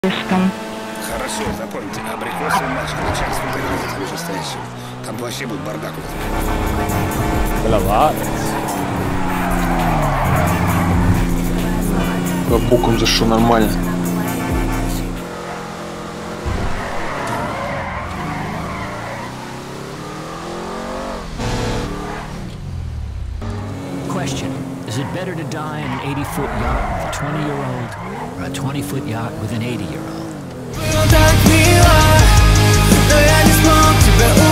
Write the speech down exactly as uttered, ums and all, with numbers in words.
Слишком. Хорошо, запомните, абрикосовый мальчик, начальство пригрозит вышестоящим. Там вообще будет бардак. Голова. По бокам за что нормально. Question: is it better to die in an eighty-foot yacht with a twenty-year-old, or a twenty-foot yacht with an eighty-year-old?